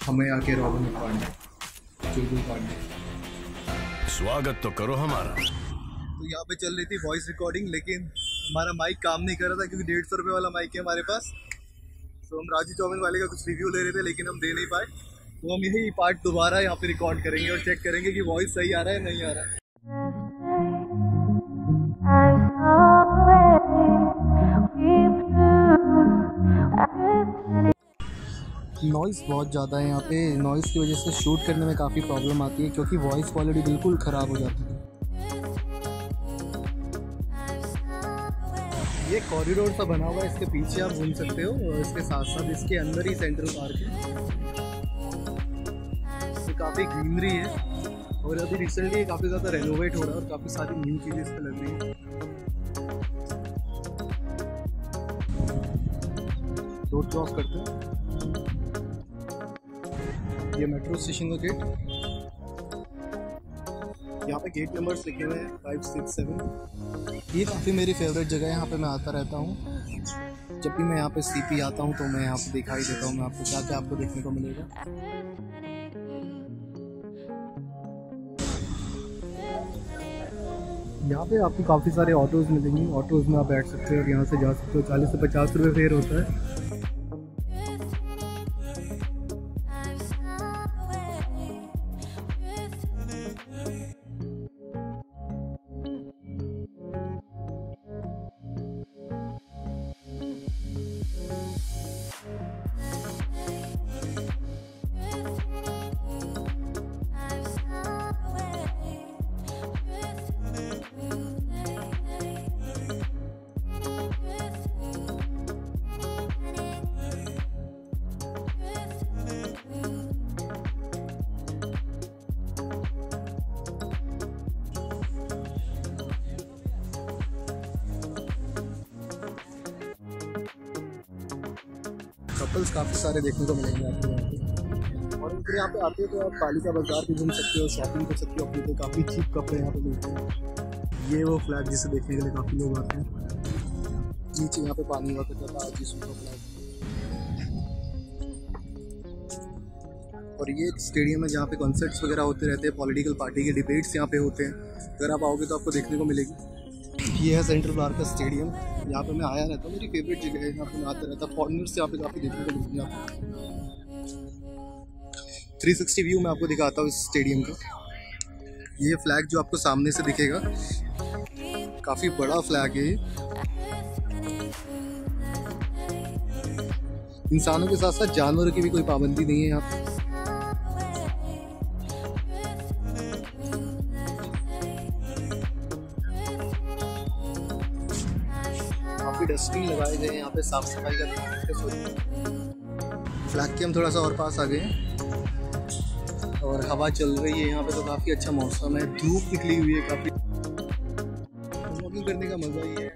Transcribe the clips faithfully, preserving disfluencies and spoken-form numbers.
हमें आके रॉबिन पांडे, चुलबुल पांडे। स्वागत तो करो हमारा। तो यहाँ पे चल रही थी वॉइस रिकॉर्डिंग, लेकिन हमारा माइक काम नहीं कर रहा था क्योंकि डेढ़ सौ रुपये वाला माइक है हमारे पास। तो हम राजू चौमिन वाले का कुछ रिव्यू ले रहे थे लेकिन हम दे नहीं पाए। तो हम यही पार्ट दोबारा यहाँ पे रिकॉर्ड करेंगे और चेक करेंगे कि वॉइस सही आ रहा है नहीं आ रहा है। नॉइज़ बहुत ज़्यादा है यहाँ पे। नॉइज़ की वजह से शूट करने में काफ़ी प्रॉब्लम आती है क्योंकि वॉइस क्वालिटी बिल्कुल ख़राब हो जाती है। ये कॉरिडोर सा बना हुआ है, इसके पीछे आप घूम सकते हो और इसके साथ साथ इसके अंदर ही सेंट्रल पार्क है। ये काफ़ी ग्रीनरी है और अभी रिसेंटली काफ़ी ज़्यादा रेनोवेट हो रहा है और काफ़ी सारी न्यू चीज़ें इस पर लग रही हैं। रोड क्रॉस करते हैं। ये मेट्रो स्टेशन का गेट, यहाँ पे गेट नंबर्स लिखे हुए हैं फाइव सिक्स सेवन। ये काफ़ी मेरी फेवरेट जगह है, यहाँ पे मैं आता रहता हूँ। जब भी मैं यहाँ पे सीपी आता हूँ तो मैं यहाँ पे दिखाई देता हूँ। मैं आपको क्या क्या आपको देखने को मिलेगा। यहाँ पे आपको काफ़ी सारे ऑटोज़ मिलेंगे। ऑटोज़ में आप बैठ सकते हो और यहाँ से जा सकते हो। चालीस से पचास रुपये फेयर होता है। कपल्स काफ़ी सारे देखने को मिलेंगे आपको यहाँ पे। और फिर यहाँ पे आते हो तो आप पालिका बाजार भी घूम सकते हो, शॉपिंग कर सकते हो अपने पे। काफ़ी चीप कपड़े यहाँ पे मिलते हैं। ये वो फ्लैग जिसे देखने के लिए काफ़ी लोग आते हैं। नीचे यहाँ पे पानी हुआ करता था, आज इसका फ्लैग। और ये स्टेडियम है जहाँ पे कॉन्सर्ट्स वगैरह होते रहते हैं, पॉलिटिकल पार्टी के डिबेट्स यहाँ पे होते हैं। अगर आप आओगे तो आपको देखने को मिलेगी। ये है सेंट्रल पार्क का स्टेडियम, यहाँ पे मैं आया रहता हूँ। मेरी फेवरेट जगह है, यहाँ पे मैं आता रहता। फॉरेनर्स यहाँ पे काफ़ी देखने को मिलती है आपको। थ्री सिक्सटी व्यू मैं आपको दिखाता हूँ इस स्टेडियम का। ये फ्लैग जो आपको सामने से दिखेगा, काफ़ी बड़ा फ्लैग है ये। इंसानों के साथ साथ जानवरों की भी कोई पाबंदी नहीं है यहाँ पे। डस्टबिन लगाए गए हैं यहाँ पे, साफ सफाई का ध्यान रखते। फ्लैग के हम थोड़ा सा और पास आ गए हैं और हवा चल रही है यहाँ पे, तो काफ़ी अच्छा मौसम है। धूप निकली हुई है काफ़ी। वॉकिंग करने का मज़ा ही है।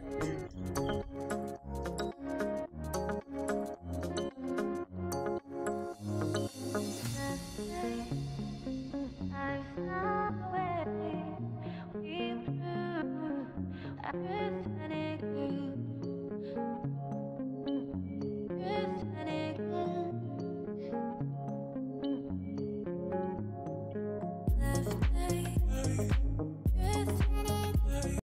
Everything